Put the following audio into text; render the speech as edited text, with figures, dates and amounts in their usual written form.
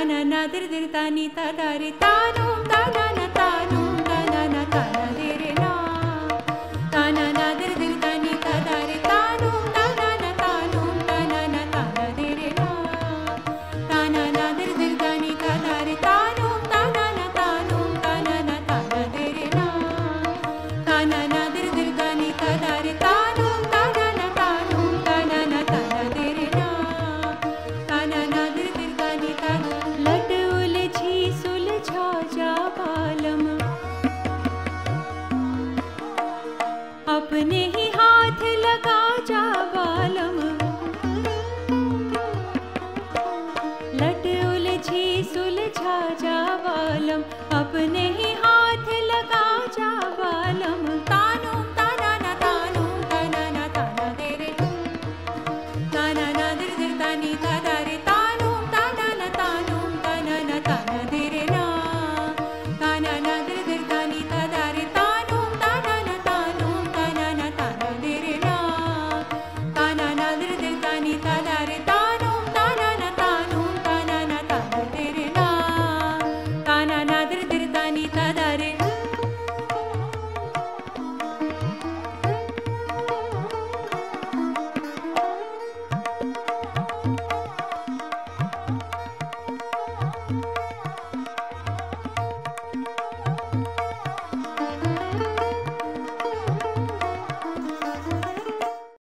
ताना ना दिर दिर तानी तादा रे तानूम ताना ना तानूम ताना ना ताना दे रे ना ताना ना दिर दिर तानी तादा रे तानूम ताना ना तानूम ताना ना ताना दे रे ना ताना ना दिर दिर तानी तादा रे तानूम ताना ना तानूम ताना ना ताना दे रे ना ताना ना दिर दिर तानी तादा रे तानूम ताना ना तानूम ताना ना ताना दे रे ना ताना ना दिर दिर तानी ताना लट उलझी सुलझा जा बालम अपने ही हाथ लगा जा बालम लट उलझी सुलझा जा बालम अपने ही हाथ